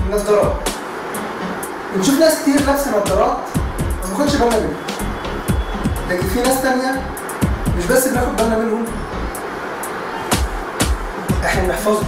نظارات. بنشوف ناس كتير لابسه نظارات ما بناخدش بالنا منهم، لكن في ناس تانية مش بس بناخد بالنا منهم، احنا بنحفظهم.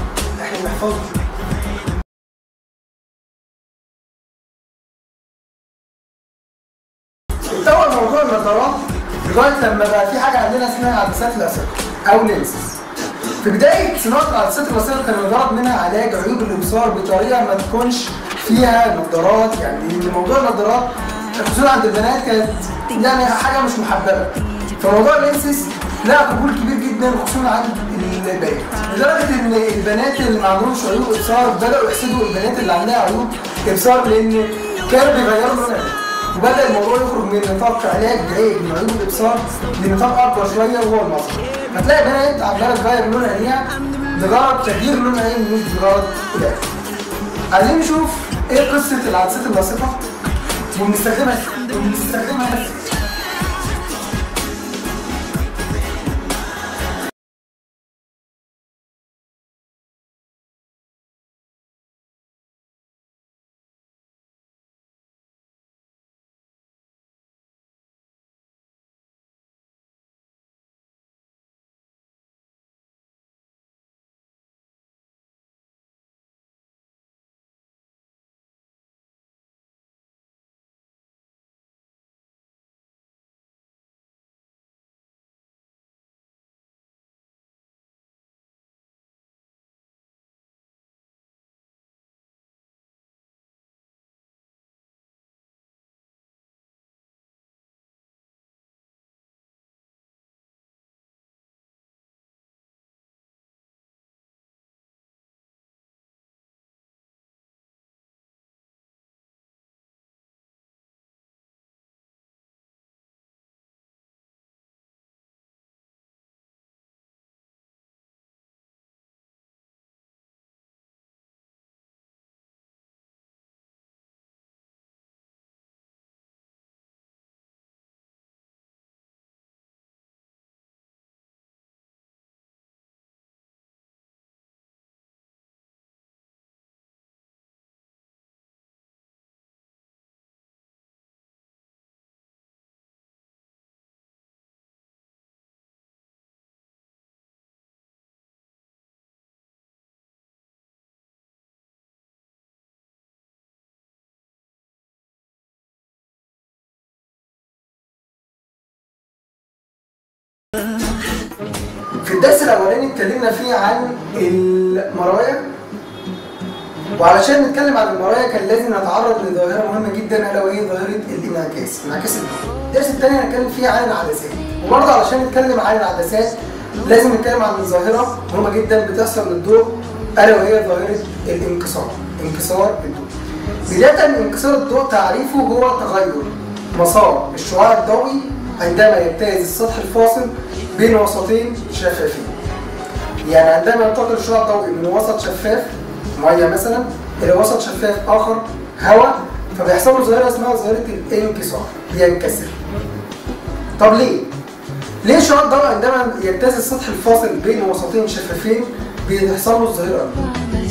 اتطور موضوع النظارات لغايه لما بقى في حاجه عندنا اسمها عدسات لاصقه او لينسز. في بدايه صناعه العدسات اللاصقه كان الغرض منها علاج عيوب الابصار بطريقه ما تكونش فيها نظارات، يعني موضوع النظارات خصوصا عند البنات كانت يعني حاجه مش محببه. فموضوع اللينسز لها قبول كبير جدا خصوصا عند البنات، لدرجه ان البنات اللي ما عندهمش عيوب ابصار بداوا يحسدوا البنات اللي عندها عيوب ابصار، لان كانوا بيغيروا لونها، وبدا الموضوع يخرج من نطاق علاج بعيب من عيوب الابصار لنطاق اكبر شويه وهو المظهر. فتلاقي بنات عماله تغير لون عينيها بغرض تغيير لون عين مش بغرض العلاج. عايزين نشوف ايه قصه العدسات اللاصقه وبنستخدمها ازاي. في الدرس الاولاني اتكلمنا فيه عن المرايا، وعلشان نتكلم عن المرايا كان لازم نتعرض لظاهره مهمه جدا الا وهي ظاهره انعكاس الضوء. الدرس الثاني هنتكلم فيه عن العدسات، وبرضه علشان نتكلم عن العدسات لازم نتكلم عن ظاهره مهمه جدا بتحصل للضوء الا وهي ظاهره انكسار الضوء. بدايه انكسار الضوء تعريفه هو تغير مسار الشعاع الضوئي عندما يجتاز السطح الفاصل بين وسطين شفافين. يعني عندما ينتقل الشعاع الضوئي من وسط شفاف ميه مثلا الى وسط شفاف اخر هواء، فبيحصل له ظاهره اسمها ظاهره الانكسار، بينكسر. طب ليه الشعاع الضوئي عندما يجتاز السطح الفاصل بين وسطين شفافين بيحصل له الظاهره دي؟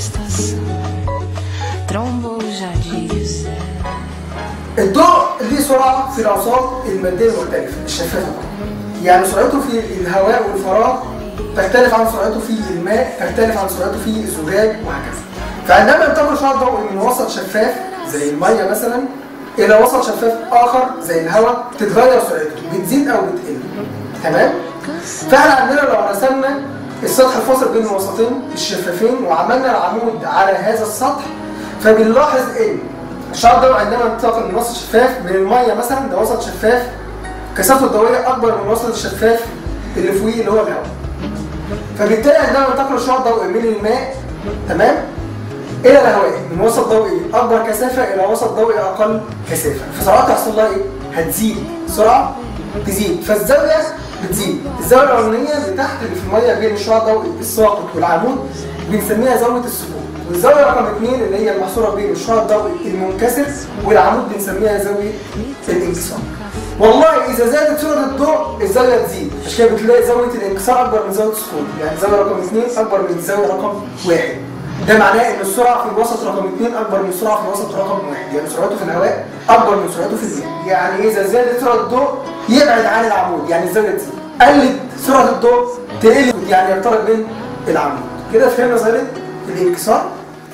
الضوء ليه سرعه في الاوساط الماديه المختلفه الشفافه، يعني سرعته في الهواء والفراغ تختلف عن سرعته في الماء، تختلف عن سرعته في الزجاج وهكذا. فعندما ينتقل الشعاع الضوئي من وسط شفاف زي الميه مثلا الى وسط شفاف اخر زي الهواء تتغير سرعته، بتزيد او بتقل. تمام؟ فاحنا عندنا لو رسمنا السطح الفاصل بين الوسطين الشفافين وعملنا العمود على هذا السطح، فبنلاحظ ان الشعاع الضوئي عندما ينتقل من وسط شفاف من الميه مثلا ده وسط شفاف كثافته الضوئيه اكبر من وسط الشفاف اللي فوقيه اللي هو الهواء. فبالتالي عندما ينتقل الشعاع الضوئي من الماء تمام الى الهواء من وسط ضوئي اكبر كثافه الى وسط ضوئي اقل كثافه، فسرعتها هيحصل لها ايه؟ هتزيد، سرعه تزيد، فالزاويه بتزيد. الزاويه الاولانيه اللي تحت اللي في الميه بين الشعاع الضوئي الساقط والعمود بنسميها زاويه السقوط، والزاويه رقم 2 اللي هي المحصوره بين الشعاع الضوئي المنكسر والعمود بنسميها زاويه الانكسار. والله اذا زادت سرعه الضوء الزاويه تزيد، عشان كده بتلاقي زاويه الانكسار اكبر من زاويه السقوط، يعني زاويه رقم 2 اكبر من زاويه رقم 1. ده معناه ان السرعه في الوسط رقم 2 اكبر من السرعه في الوسط رقم 1، يعني سرعته في الهواء اكبر من سرعته في الماء. يعني اذا زادت سرعه الضوء يبعد عن العمود، يعني الزاويه تزيد. قلت سرعه الضوء تقل، يعني يقترب من العمود. كده فهمنا ظاهره الانكسار.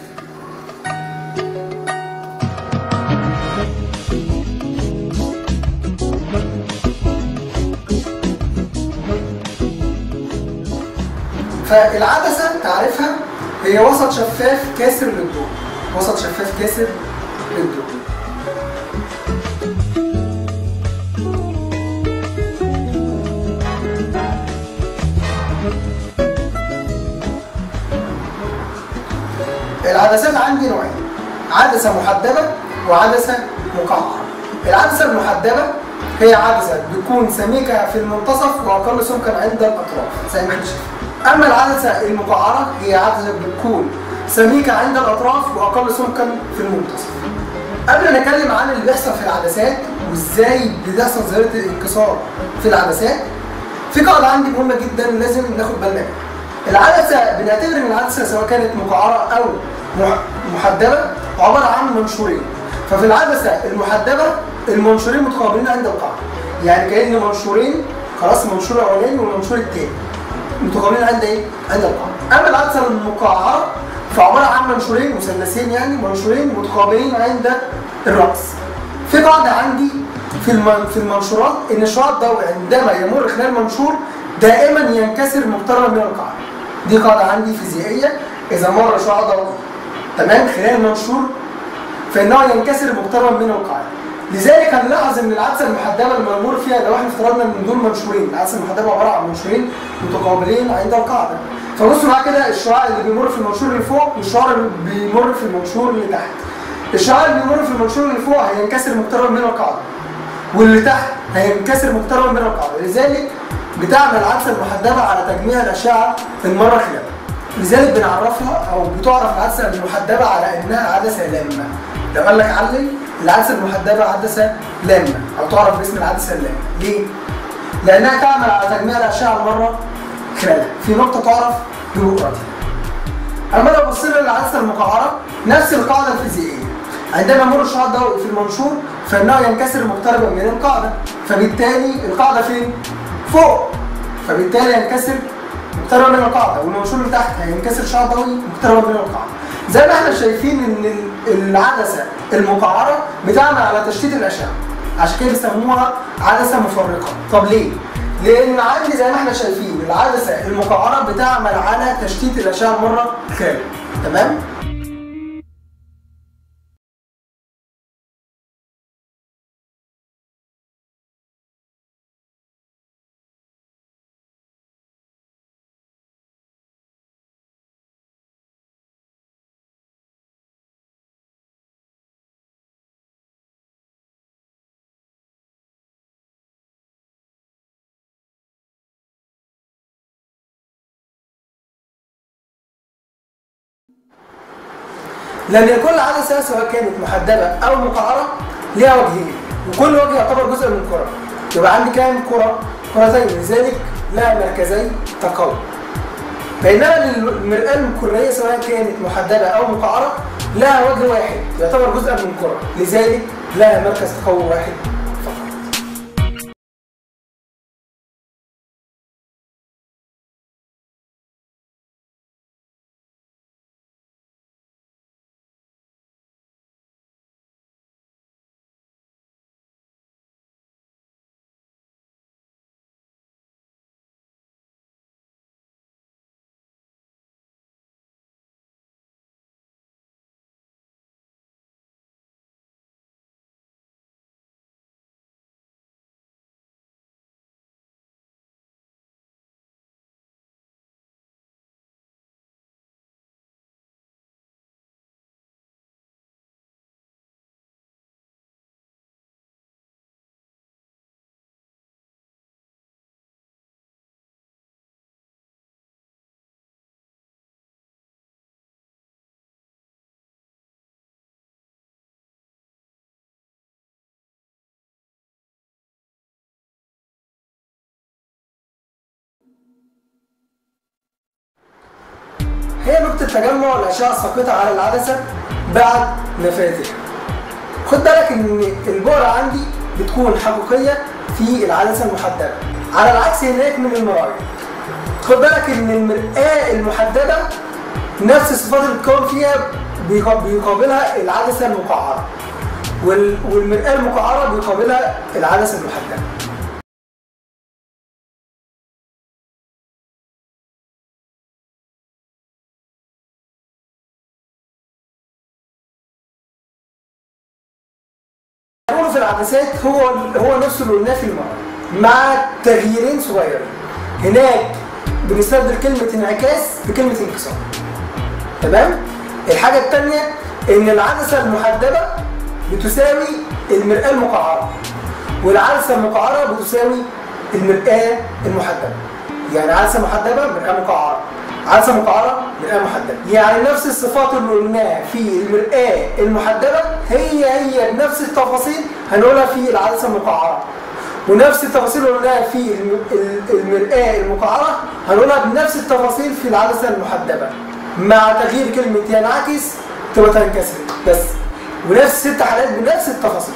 فالعدسه تعرفها هي وسط شفاف كاسر للضوء، وسط شفاف كاسر للضوء. العدسات عندي نوعين، عدسة محدبة وعدسة مقعرة. العدسة المحدبة هي عدسة بتكون سميكة في المنتصف وأقل سمكا عند الأطراف زي ما احنا شايفين. أما العدسة المقعرة هي عدسة بتكون سميكة عند الأطراف وأقل سمكا في المنتصف. قبل ما نتكلم عن اللي بيحصل في العدسات وإزاي بتحصل ظاهرة الانكسار في العدسات، في قاعدة عندي مهمة جدا لازم ناخد بالنا منها. العدسة بنعتبر إن العدسة سواء كانت مقعرة أو محدبة عبارة عن منشورين. ففي العدسة المحدبة المنشورين متقابلين عند القاعدة، يعني كأن منشورين، خلاص المنشور الأولاني والمنشور الثاني متقابلين عند إيه؟ عند القاعدة. أما العدسة المقعرة فعبارة عن منشورين مثلثين، يعني منشورين متقابلين عند الرأس. في قاعدة عندي في المنشورات إن الشعاع الضوئي عندما يمر خلال المنشور دائما ينكسر مقتربا من القاعدة. دي قاعدة عندي فيزيائية، إذا مر شعاع ضوئي تمام خلال المنشور فإنه ينكسر مقتربا من القاعدة. لذلك هنلاحظ إن العدسة المحدبة اللي بنمر فيها، لو احنا افترضنا إن دول منشورين، العدسة المحدبة عبارة عن منشورين متقابلين عند القاعدة. فبصوا معايا كده، الشعاع اللي بيمر في المنشور اللي فوق والشعاع اللي بيمر في المنشور اللي تحت. الشعاع اللي بيمر في المنشور اللي فوق هينكسر مقتربا من القاعدة، واللي تحت هينكسر مقتربا من القاعدة. لذلك بتعمل العدسة المحدبة على تجميع الأشعة المرة خلالها. لذلك بنعرفها أو بتعرف العدسة المحدبة على إنها عدسة لامة. لو قال لك علي العدسة المحدبة عدسة لامة، أو تعرف باسم العدسة اللامة. ليه؟ لأنها تعمل على تجميع الأشعة المرة خلالها في نقطة تعرف بنقطتها. أما لو بصينا للعدسة المقعرة نفس القاعدة الفيزيائية، عندما يمر الشعاع الضوئي في المنشور فإنه ينكسر مقتربا من القاعدة، فبالتالي القاعدة فين؟ فوق، فبالتالي ينكسر مقتربا من القاعدة، والمنشور اللي تحت هينكسر الشعاع الضوئي مقتربا من القاعدة. زي ما احنا شايفين إن العدسة المقعرة بتعمل على تشتيت الأشعة، عشان كده بيسموها عدسة مفرقة. طب ليه؟ لأن عندي زي ما احنا شايفين العدسة المقعرة بتعمل على تشتيت الأشعة مرة خارج، تمام؟ لأن كل عدسة سواء كانت محدبة أو مقعرة ليها وجهين، وكل وجه يعتبر جزء من كرة. يبقى عندي كام كرة؟ كرتين، لذلك لها مركزي تقوم. بينما المرآة الكرية سواء كانت محدبة أو مقعرة لها وجه واحد يعتبر جزء من كرة، لذلك لها مركز تقوم واحد. هي نقطة تجمع الأشعة الساقطة على العدسة بعد نفاذها. خد بالك إن البؤرة عندي بتكون حقيقية في العدسة المحدبة، على العكس هناك من المرايا. خد بالك إن المرآة المحدبة نفس الصفات اللي بتكون فيها بيقابلها العدسة المقعرة، والمرآة المقعرة بيقابلها العدسة المحدبة. في العدسات هو نفسه اللي قلناه في المرايا مع تغييرين صغيرين. هناك بنستبدل كلمة انعكاس بكلمة انكسار. تمام؟ الحاجة الثانية إن العدسة المحدبة بتساوي المرآة المقعرة، والعدسة المقعرة بتساوي المرآة المحدبة. يعني عدسة محدبة مرآة مقعرة، عدسة مقعرة مرآة محدبة. يعني نفس الصفات اللي قلناها في المرآة المحدبة هي بنفس التفاصيل هنقولها في العدسة المقعرة، ونفس التفاصيل اللي قلناها في المرآة المقعرة هنقولها بنفس التفاصيل في العدسة المحدبة، مع تغيير كلمة ينعكس تبقى تنكسر بس، ونفس 6 حالات بنفس التفاصيل.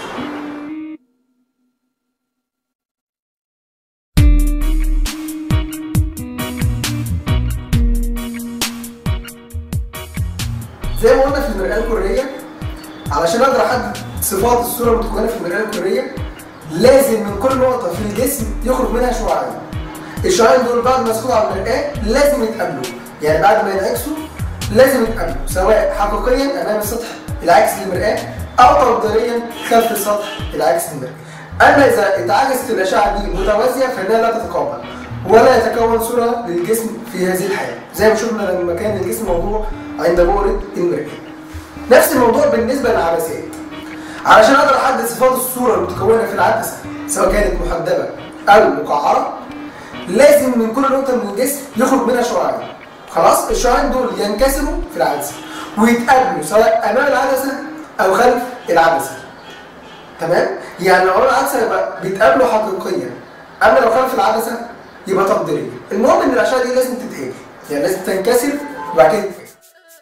زي ما قلنا في المرآة الكرية، علشان اقدر احدد صفات الصورة المتكونة في المرآة الكرية لازم من كل نقطة في الجسم يخرج منها شعاعين. الشعاعين دول بعد ما يسقطوا على المرآة لازم يتقابلوا، يعني بعد ما ينعكسوا لازم يتقابلوا، سواء حقيقيا امام السطح العاكس للمرآة او تقديريا خلف السطح العاكس للمرآة. اما اذا اتعكست الاشعة دي متوازية فانها لا تتقابل ولا يتكون صورة للجسم في هذه الحالة، زي ما شفنا لما كان الجسم موضوع عند بؤرة المرآة. نفس الموضوع بالنسبة للعدسات. علشان اقدر احدد صفات الصورة المتكونة في العدسة سواء كانت محدبة او مقعرة لازم من كل نقطة من الجسم يخرج منها شعاعين. خلاص؟ الشعاعين دول ينكسروا في العدسة ويتقابلوا سواء امام العدسة او خلف العدسة. تمام؟ يعني لو امام العدسة يبقى بيتقابلوا حقيقيا، اما لو خلف العدسة يبقى تقديريا. المهم ان الاشعة دي لازم تتقابل، يعني لازم تنكسر وبعد كده تتقابل.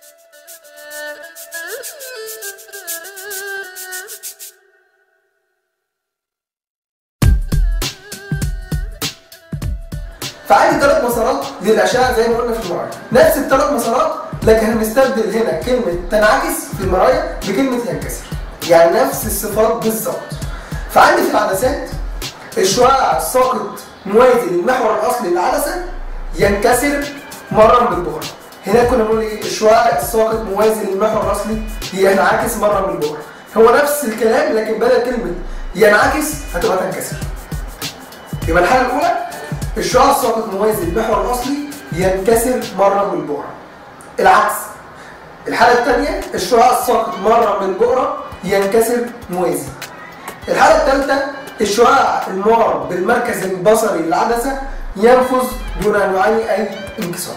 فعندي 3 مسارات للأشعة زي ما قلنا في المرايا، نفس ال3 مسارات، لكن هنستبدل هنا كلمة تنعكس في المرايا بكلمة ينكسر، يعني نفس الصفات بالظبط. فعندي في العدسات الشعاع الساقط موازي للمحور الأصلي للعدسة ينكسر مرة بالبؤرة. هنا كنا بنقول ايه؟ الشعاع الساقط موازي للمحور الأصلي ينعكس مرة بالبؤرة. هو نفس الكلام لكن بدل كلمة ينعكس هتبقى تنكسر. يبقى الحالة الأولى الشعاع الساقط موازي للمحور الأصلي ينكسر مرة بالبؤرة. العكس. الحالة الثانية الشعاع الساقط مرة بالبؤرة ينكسر موازي. الحالة الثالثة الشعاع المار بالمركز البصري للعدسة ينفذ دون أن يعاني أي انكسار.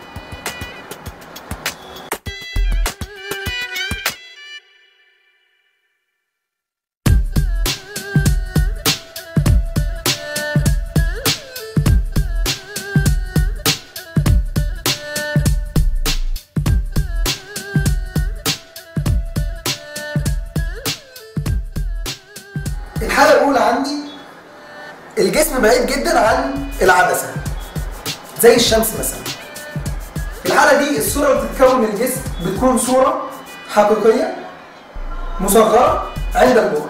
الحالة الأولى عندي الجسم بعيد جدا عن العدسة زي الشمس مثلا. في الحالة دي الصورة اللي بتتكون من الجسم بتكون صورة حقيقية مصغرة عند البؤرة.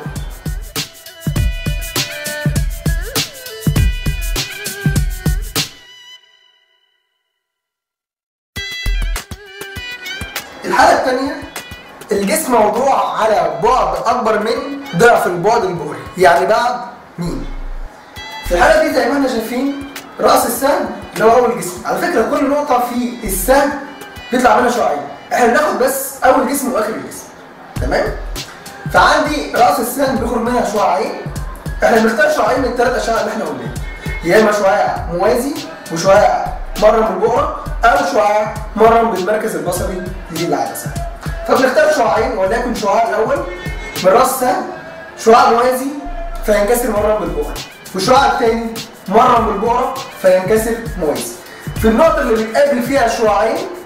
الحالة الثانية الجسم موضوع على بعد أكبر من ضعف البعد البؤري، يعني بعد مين؟ في الحالة دي زي ما احنا شايفين رأس السهم اللي هو أول جسم، على فكرة كل نقطة في السهم بيطلع منها شعاعين، احنا بناخد بس أول جسم وآخر الجسم، تمام؟ فعندي رأس السهم بيخرج منها شعاعين، احنا بنختار شعاعين من ال3 أشعة اللي احنا قلناها، يا إما شعاع موازي وشعاع مرة بالبؤرة أو شعاع مرة بالمركز البصري للعدسة. فبنختار شعاعين وليكن شعاع الأول من رأس السهم شعاع موازي فينكسر مرة بالبؤرة، والشعاع الثاني مرة بالبؤرة فينكسر موازي. في النقطة اللي بيتقابل فيها الشعاعين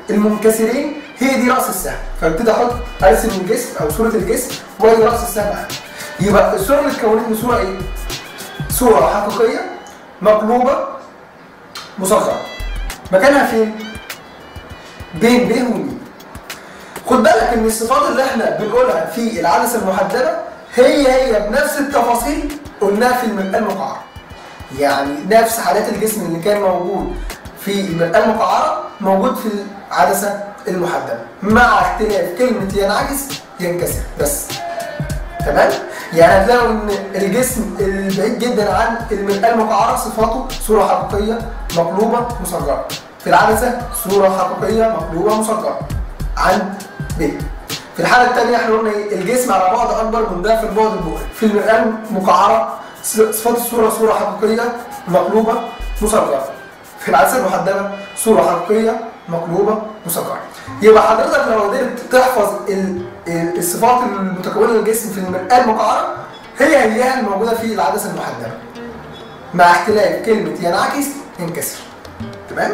المنكسرين هي دي راس السهم، فابتدي احط ارسم الجسم او صوره الجسم وادي راس السهم عندي. يبقى الصوره اللي اتكونت من صوره ايه؟ صوره حقيقيه مقلوبه مصغره. مكانها فين؟ بين ب وم. خد بالك ان الصفات اللي احنا بنقولها في العدسه المحدبه هي بنفس التفاصيل قلناها في المرآة المقعره. يعني نفس حالات الجسم اللي كان موجود في المرآة المقعره موجود في العدسه المحدبه، مع اختلاف كلمه ينعكس ينكسر بس. تمام؟ يعني هتلاقوا ان الجسم البعيد جدا عن المرآة المقعره صفاته صوره حقيقيه مقلوبه مصغره. في العدسه صوره حقيقيه مقلوبه مصغره عند ب. في الحاله الثانيه احنا قلنا ايه؟ الجسم على بعد اكبر من ضعف البعد البؤري. في المرآة المقعره صفات الصوره صوره حقيقيه مقلوبه مصغره. في العدسه المحدبه صوره حقيقيه مقلوبه مصغره. يبقى حضرتك لو قدرت تحفظ الصفات المتكونه للجسم في المرآة المقعره هي الموجوده في العدسه المحدبه، مع اختلاف كلمه ينعكس ينكسر. تمام؟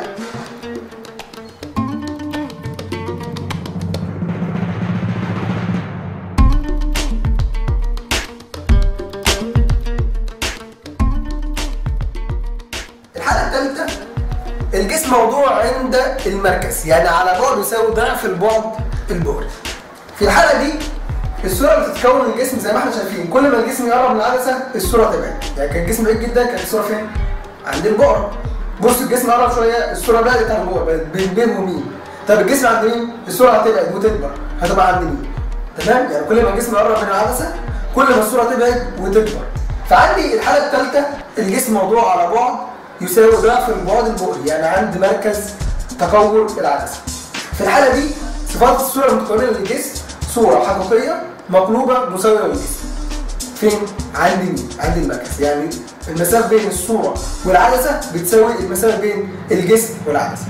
الحالة الثالثة الجسم موضوع عند المركز، يعني على بعد يساوي ضعف البعد البؤري. في الحالة دي الصورة اللي بتتكون من الجسم زي ما احنا شايفين، كل ما الجسم يقرب من العدسة الصورة تبعد. يعني كان الجسم بعيد جدا كانت الصورة فين؟ عند البؤرة. بص الجسم قرب شوية الصورة بعدت عن البؤرة، بقت بين ب وم. طب الجسم عند مين؟ الصورة هتبعد وتكبر، هتبقى عند مين؟ تمام؟ يعني كل ما الجسم يقرب من العدسة كل ما الصورة تبعد وتكبر. فعندي الحالة الثالثة الجسم موضوع على بعد يساوي ضعف البعد البؤري، يعني عند مركز تكون العدسة. في الحالة دي صفات الصورة المتكونة للجسم صورة حقيقية مقلوبة مساوية للجسم. فين؟ عند مين؟ عند المركز. يعني المسافة بين الصورة والعدسة بتساوي المسافة بين الجسم والعدسة.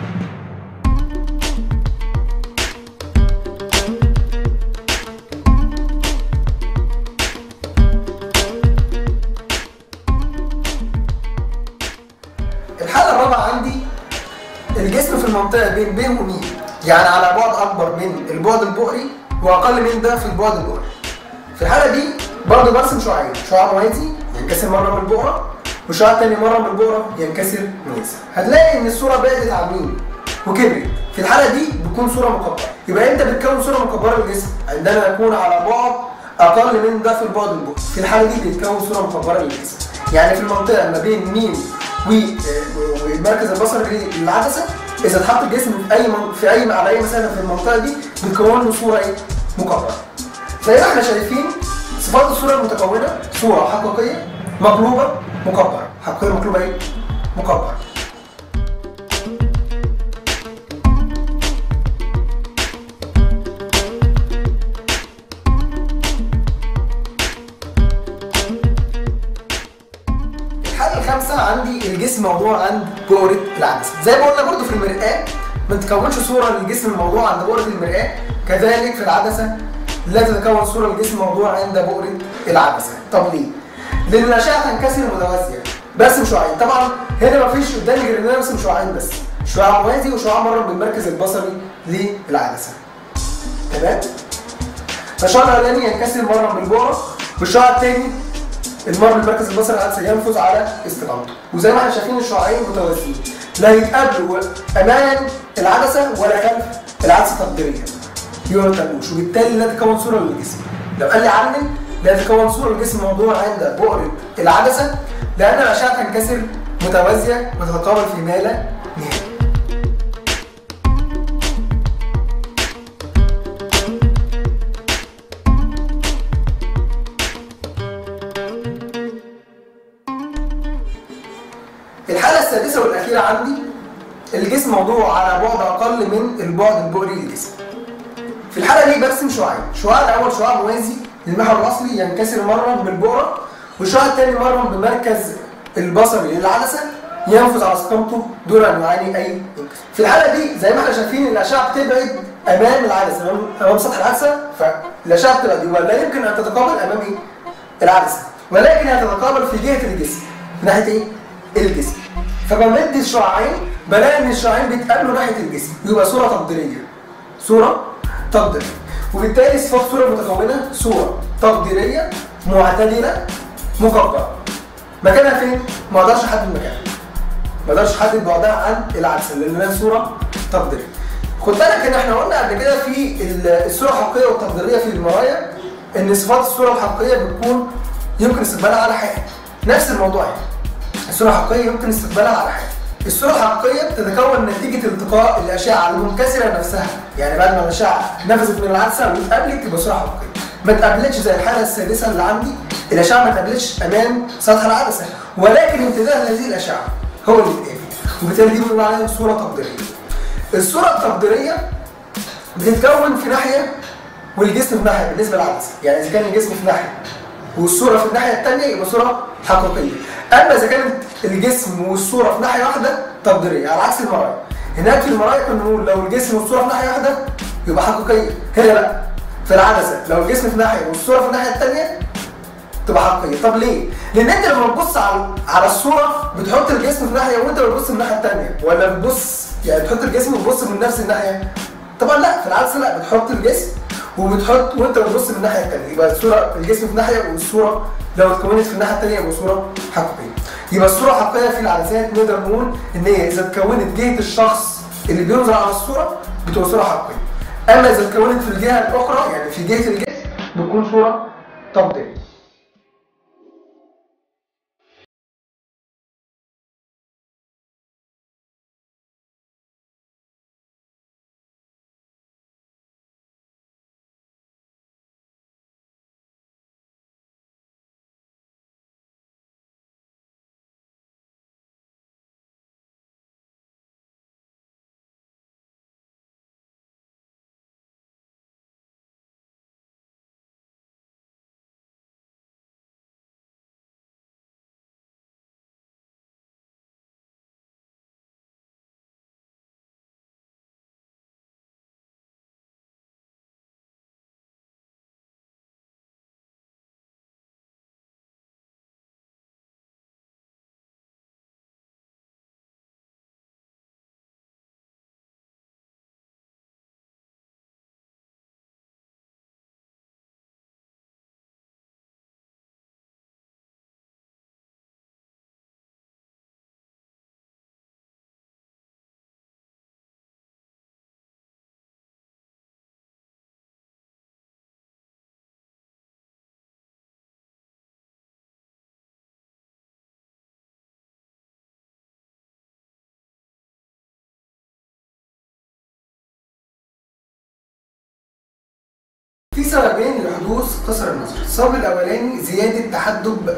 الحالة الرابعة عندي الجسم في المنطقة بين ب وم، يعني على بعد أكبر من البعد البؤري وأقل من ده في البعد البؤري. في الحالة دي برضه برسم شعاعين، شعاع موازي ينكسر مرة من البؤرة وشعاع تاني مرة من البؤرة ينكسر موازي. هتلاقي إن الصورة بعدت عن مين؟ وكبرت. في الحالة دي بتكون صورة مكبرة. يبقى أنت بتكون صورة مكبرة للجسم عندما يكون على بعد أقل من ده في البعد البؤري. في الحالة دي بتكون صورة مكبرة للجسم. يعني في المنطقة ما بين م والمركز البصري للعدسة إذا اتحط الجسم على أي مسافة في المنطقة دي بتكون له صورة إيه؟ مكبرة. زي ما احنا شايفين صفات الصورة المتكونة صورة حقيقية مقلوبة مكبرة. حقيقية مقلوبة إيه؟ مكبرة. الحالة الخامسة عندي الجسم موضوع عند بؤرة العدسة. زي ما قلنا برضه في المرآة ما تتكونش صورة للجسم الموضوع عند بؤرة المرآة، كذلك في العدسة لا تتكون صورة للجسم موضوع عند بؤرة العدسة. طب ليه؟ لأن الأشعة تنكسر متوازية. برسم شعاعين، طبعا هنا مفيش قدامي غير إن أنا أرسم شعاعين بس، شعاع موازي وشعاع مرة بالمركز البصري للعدسة. تمام؟ فالشعاع الأولاني ينكسر مرة بالبؤرة والشعاع الثاني المرة بالمركز البصري للعدسة ينفذ على استقامته. وزي ما احنا شايفين الشعاعين متوازيين، لا يتقابلوا أمام العدسة ولا خلف العدسة تقديريا. ما يتقابلوش، وبالتالي لا تكون صورة للجسم. لو قال لي علم لا تكون صورة للجسم موضوع عند بؤرة العدسة لأن الأشعة تنكسر متوازية وتتقابل في ما لا نهاية. الحالة السادسة والأخيرة عندي الجسم موضوع على بعد أقل من البعد البؤري للجسم. في الحالة دي برسم شعاعين، الشعاع الأول شعاع موازي للمحور الأصلي ينكسر مرة بالبؤرة والشعاع الثاني مرة بمركز البصري للعدسة ينفذ على استقامته دون أن يعاني أي انكسار. في الحالة دي زي ما احنا شايفين الأشعة بتبعد أمام العدسة، أمام سطح العدسة، فالأشعة بتبعد ولا يمكن أن تتقابل أمام إيه؟ العدسة، ولكن هتتقابل في جهة الجسم ناحية إيه؟ الجسم. فبمد الشعاعين بلاقي ان الشعاعين بيتقابلوا ناحيه الجسم، يبقى صوره تقديريه. صوره تقديريه. وبالتالي صفات الصوره المتكونه صوره تقديريه معتدله مكبره. مكانها فين؟ ما اقدرش احدد مكانها. ما اقدرش احدد بعدها عن العدسه لان هي صوره تقديريه. خد بالك ان احنا قلنا قبل كده في الصوره الحقيقيه والتقديريه في المرايا ان صفات الصوره الحقيقيه بتكون يمكن استقبالها على حاجه. نفس الموضوع يعني. الصوره الحقيقيه يمكن استقبالها على حاجه. الصوره الحقيقيه بتتكون نتيجه التقاء الاشعه المنكسره نفسها، يعني بعد ما الاشعه نفذت من العدسه واتقابلت تبقى صوره حقيقيه. ما اتقابلتش زي الحاله السادسه اللي عندي، الاشعه ما اتقابلتش امام سطح العدسه، ولكن امتداد هذه الاشعه هو اللي اتقابل، وبالتالي دي بنقول عليها صوره تقديريه. الصوره التقديريه بتتكون في ناحيه والجسم في ناحيه بالنسبه للعدسه، يعني اذا كان الجسم في ناحيه والصوره في الناحيه الثانيه يبقى صوره حقيقيه. اما اذا كانت الجسم والصوره في ناحيه واحده تقديريه، على عكس المرايا. هناك في المرايا كنا بنقول لو الجسم والصوره في ناحيه واحده يبقى حقيقيه، هنا لا. في العدسه لو الجسم في ناحيه والصوره في الناحيه الثانيه تبقى حقيقيه. طب ليه؟ لان انت لما بتبص على الصوره بتحط الجسم في ناحيه وانت بتبص من الناحيه الثانيه، ولا بتبص يعني تحط الجسم وتبص من نفس الناحيه؟ طبعا لا، في العدسه لا، بتحط الجسم وبتحط وانت بتبص من الناحيه الثانيه، يبقى الصوره الجسم في ناحيه والصوره لو اتكونت في الناحيه الثانيه يبقى صوره حقيقيه. يبقى الصوره الحقيقيه في العدسات نقدر نقول ان هي اذا اتكونت جهه الشخص اللي بينظر على الصوره بتبقى صوره حقيقيه. اما اذا اتكونت في الجهه الاخرى يعني في جهه الجسم بتكون صوره تقديريه. في سببين لحدوث قصر النظر. السبب الاولاني زياده تحدب،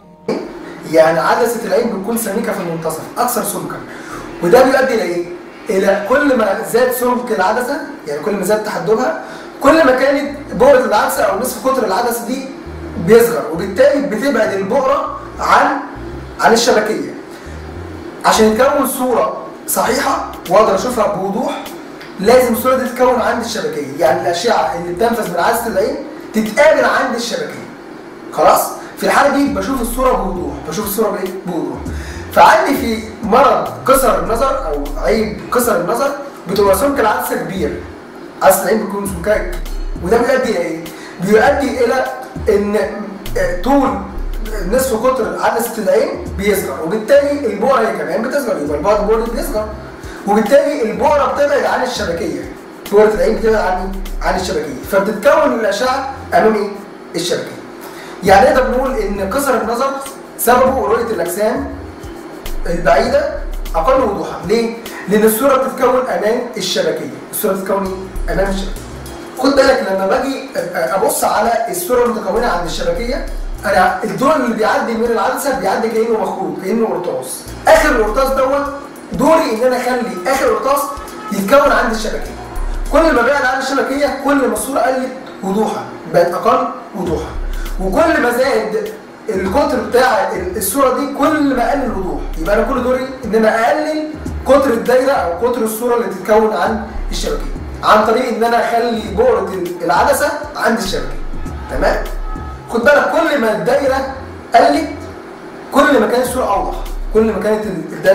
يعني عدسه العين بتكون سميكه في المنتصف اكثر سمكا، وده بيؤدي الى ايه؟ الى كل ما زاد سمك العدسه، يعني كل ما زاد تحدبها كل ما كانت بؤره العدسه او نصف قطر العدسه دي بيصغر، وبالتالي بتبعد البؤره عن الشبكيه. عشان يتكون صوره صحيحه واقدر اشوفها بوضوح لازم الصوره دي تتكون عند الشبكيه، يعني الاشعه اللي بتنفذ من عدسه العين تتقابل عند الشبكيه. خلاص؟ في الحاله دي بشوف الصوره بوضوح، بشوف الصوره بايه؟ بوضوح. فعندي في مرض قصر النظر او عيب قصر النظر بتبقى سمك العدسه كبير. عدسه العين بتكون سمكها كبير، وده بيؤدي الى ايه؟ بيؤدي الى ان طول نصف قطر عدسه العين بيصغر، وبالتالي البؤره هي كمان بتصغر، يبقى البعد البؤري بيصغر. وبالتالي البؤره بتبعد عن الشبكيه، بؤره العين بتبعد عن الشبكيه، فبتتكون الاشعه امام ايه؟ الشبكيه. يعني نقدر نقول ان قصر النظر سببه رؤيه الاجسام البعيده اقل وضوحا، ليه؟ لان الصوره بتتكون امام الشبكيه، الصوره بتتكون امام الشبكيه. خد بالك لما باجي ابص على الصوره المتكونه عند الشبكيه، انا الدور اللي بيعدي من العدسه بيعدي كانه مخروط، كانه قرطاس. اخر القرطاس دوت دوري ان انا اخلي اخر قرطاس يتكون عند الشبكيه. كل ما بعد عن الشبكيه كل ما الصوره قلت وضوحا، بقت اقل وضوحا. وكل ما زاد القطر بتاع الصوره دي كل ما قل الوضوح. يبقى انا كل دوري ان انا اقلل قطر الدايره او قطر الصوره اللي تتكون عن الشبكيه، عن طريق ان انا اخلي بؤره العدسه عند الشبكيه. تمام؟ خد بالك كل ما الدايره قلت كل ما كانت الصوره اوضح، كل ما كانت الدايره دي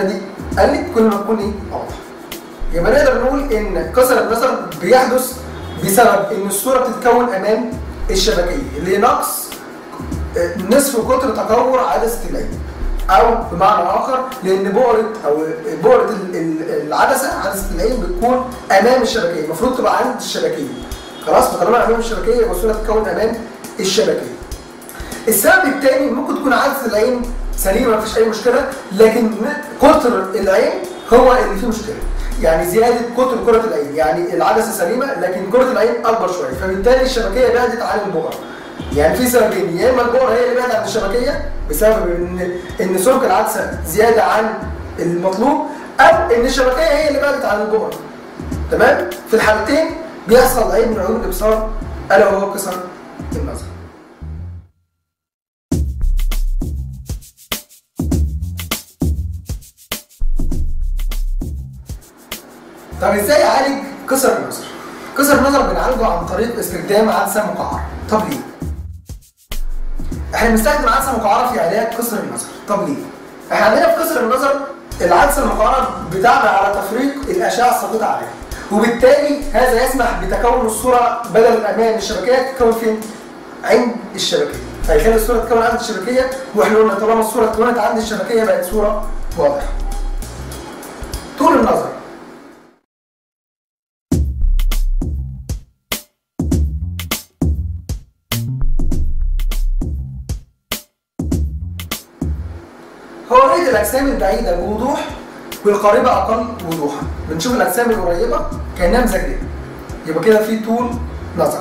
قلت كل ما تكون اوضح. يبقى نقدر نقول ان كسر النظر بيحدث بسبب ان الصوره بتتكون امام الشبكيه لنقص نصف قطر تكور عدسه العين، او بمعنى اخر لان بؤره العدسه، عدسه العين بتكون امام الشبكيه، المفروض تبقى عند الشبكيه. خلاص، فطالما امام الشبكيه يبقى الصوره تتكون امام الشبكيه. السبب الثاني ممكن تكون عدسه العين سليمه مفيش اي مشكله، لكن قطر العين هو اللي فيه مشكله. يعني زياده قطر كره العين، يعني العدسه سليمه لكن كره العين اكبر شويه، فبالتالي الشبكيه بعدت عن البؤره. يعني في سببين، يا اما البؤره هي اللي بعدت عن الشبكيه بسبب ان سمك العدسه زياده عن المطلوب، او ان الشبكيه هي اللي بعدت عن البؤره. تمام؟ في الحالتين بيحصل عيب من عيوب الابصار الا وهو كسر النظر. طب ازاي اعالج كسر النظر؟ كسر النظر بنعالجه عن طريق استخدام عدسه مقعره. طب ليه؟ احنا بنستخدم عدسه مقعره في علاج كسر النظر. طب ليه؟ احنا عندنا في كسر النظر العدسه المقعره بتعمل على تفريق الاشعه الساقطه عليها، وبالتالي هذا يسمح بتكون الصوره بدل امام الشبكيه تتكون فين؟ عند الشبكيه، فيخلي الصوره تتكون عند الشبكيه، واحنا قلنا طالما الصوره اتكونت عند الشبكيه بقت صوره واضحه. طول النظر. هو رؤية الأجسام البعيدة بوضوح والقريبة أقل وضوحا. بنشوف الأجسام القريبة كأنها مزجلة، يبقى كده في طول نظر.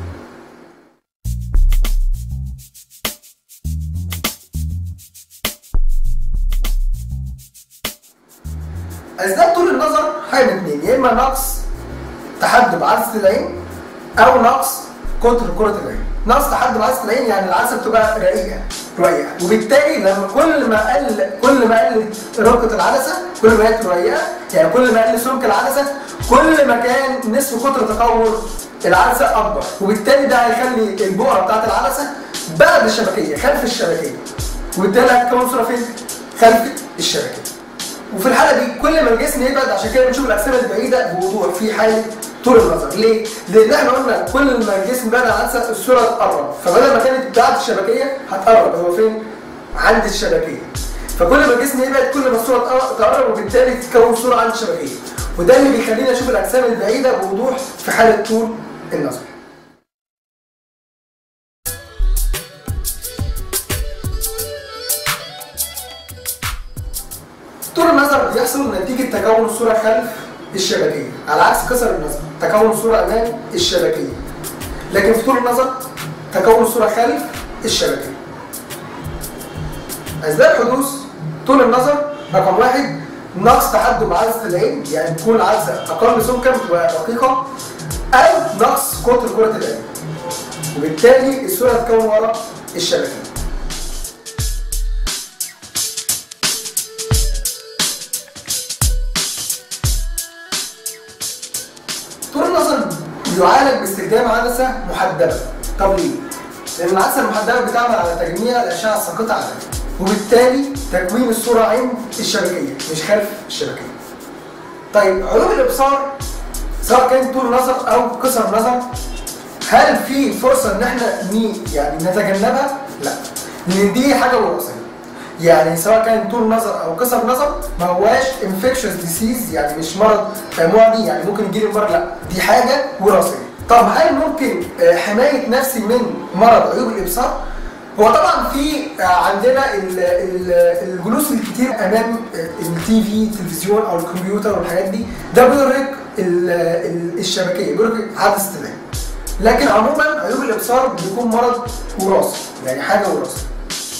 أسباب طول النظر حاجة من اتنين، يا إما نقص تحدب عدسة العين أو نقص قطر كرة العين. نقص تحدب عدسة العين يعني العدسة بتبقى رقيقة، وبالتالي لما كل ما قلت رقة العدسه كل ما هي رقيقه، يعني كل ما قل سمك العدسه كل ما كان نصف قطر تكور العدسه اكبر، وبالتالي ده هيخلي البؤره بتاعت العدسه بعد الشبكيه خلف الشبكيه، وبالتالي هتكون صوره فين؟ خلف الشبكيه. وفي الحاله دي كل ما الجسم يبعد، عشان كده بنشوف الاجسام البعيده بوضوح في حاله طول النظر. ليه؟ لان احنا قلنا كل ما الجسم بعد عن العدسه الصوره تقرب، فبدل ما كانت بعد الشبكيه هتقرب، هو فين؟ عند الشبكيه. فكل ما الجسم يبعد كل ما الصوره تقرب، وبالتالي تتكون صوره عند الشبكيه، وده اللي بيخلينا نشوف الاجسام البعيده بوضوح في حاله طول النظر. طول النظر بيحصل نتيجه تكون الصوره خلف الشبكيه، على عكس كسر النظر تكون الصوره امام الشبكيه. لكن في طول النظر تكون الصوره خلف الشبكيه. اسباب حدوث طول النظر رقم 1 نقص تحدب عدسه العين، يعني تكون العدسه اقل سمكا ودقيقه، او نقص قطر كره العين، وبالتالي الصوره تتكون ورا الشبكيه. يعالج باستخدام عدسه محدبه. طب ليه؟ لان العدسه المحدبه بتعمل على تجميع الاشعه الساقطه عليها، وبالتالي تكوين الصوره عند الشبكيه مش خلف الشبكيه. طيب عيوب الابصار سواء كان طول نظر او كسر نظر، هل في فرصه ان احنا نتجنبها؟ لا، لان دي حاجه وراثيه. يعني سواء كان طول نظر او كسر نظر ما هواش انفكشوس ديسيز، يعني مش مرض معدي يعني ممكن يجيلي المرض، لا دي حاجه وراثيه. طب هل ممكن حمايه نفسي من مرض عيوب الابصار؟ هو طبعا في عندنا الجلوس الكتير امام التي في التلفزيون او الكمبيوتر والحاجات دي، ده بيرهق الشبكيه، بيرهق عدسه العين. لكن عموما عيوب الابصار بيكون مرض وراثي، يعني حاجه وراثيه.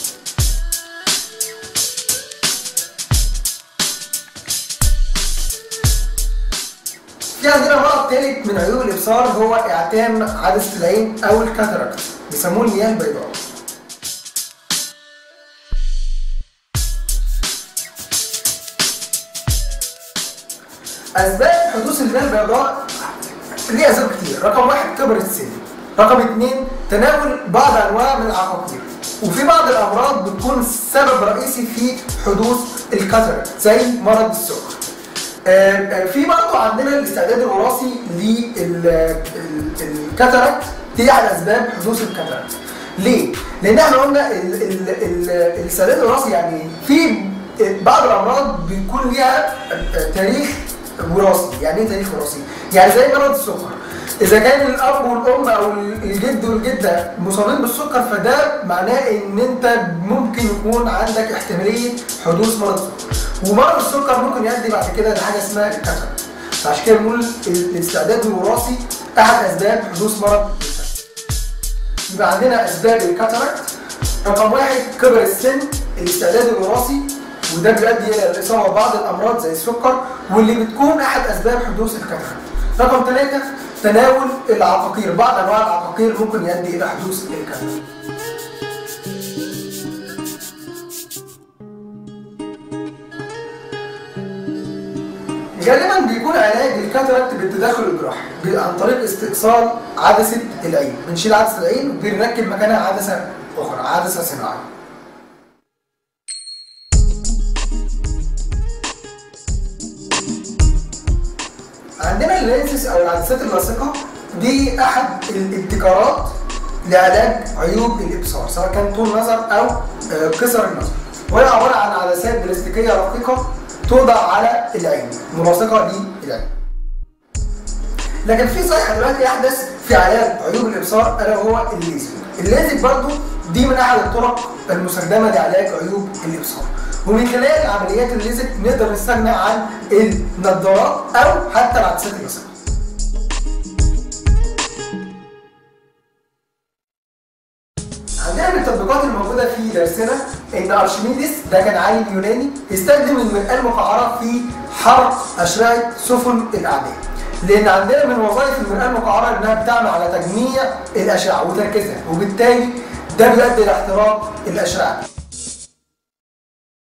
في عندنا مرض ثالث من عيوب الابصار هو اعتام عدسه العين او الكاتاراكت، بيسموه المياه البيضاء. اسباب حدوث المياه البيضاء ليه اسباب كتير. رقم 1 كبر السن، رقم 2 تناول بعض انواع من العقاقير. وفي بعض الامراض بتكون سبب رئيسي في حدوث الكاتاراكت زي مرض السكر. في برضه عندنا الاستعداد الوراثي للكاتاراكت، دي احد اسباب حدوث الكاتاراكت. ليه؟ لان احنا قلنا الاستعداد الوراثي يعني في بعض الامراض بيكون ليها تاريخ وراثي. يعني ايه تاريخ وراثي؟ يعني زي مرض السكر، اذا كان الاب والام او الجد والجده مصابين بالسكر فده معناه ان انت ممكن يكون عندك احتماليه حدوث مرض السكر، ومرض السكر ممكن يؤدي بعد كده لحاجه اسمها الكاتاراكت. فعشان كده بنقول الاستعداد الوراثي احد اسباب حدوث مرض الكاتاراكت. يبقى عندنا اسباب الكاتاراكت. رقم 1 كبر السن، الاستعداد الوراثي، وده بيؤدي الى الاصابه ببعض الامراض زي السكر واللي بتكون احد اسباب حدوث الكاتاراكت. رقم 3 تناول العقاقير، بعض انواع العقاقير ممكن يؤدي الى حدوث الكاتاراكت. غالبا بيكون علاج الكاتاراكت بالتدخل الجراحي عن طريق استئصال عدسه العين، بنشيل عدسه العين وبنركب مكانها عدسه اخرى، عدسه صناعيه. عندنا اللينسز او العدسات اللاصقه، دي احد الابتكارات لعلاج عيوب الابصار سواء كان طول نظر او قصر النظر، وهي عباره عن عدسات بلاستيكيه رقيقه توضع على العين ملاصقه للعين. لكن في صيحه دلوقتي احدث في علاج عيوب الابصار الا وهو الليزك. الليزك برضو دي من احد الطرق المستخدمه لعلاج عيوب الابصار، ومن خلال عمليات الليزك نقدر نستغنى عن النظارات او حتى العدسات اللاصقه. عندنا من التطبيقات الموجوده في درسنا ان ارشميدس ده كان عالم يوناني استخدم المرآة المقعره في حرق اشعه سفن الاعداء، لان عندنا من وظائف المرآة المقعره انها بتعمل على تجميع الاشعه وتركيزها، وبالتالي ده بيؤدي الى احتراق الاشعه.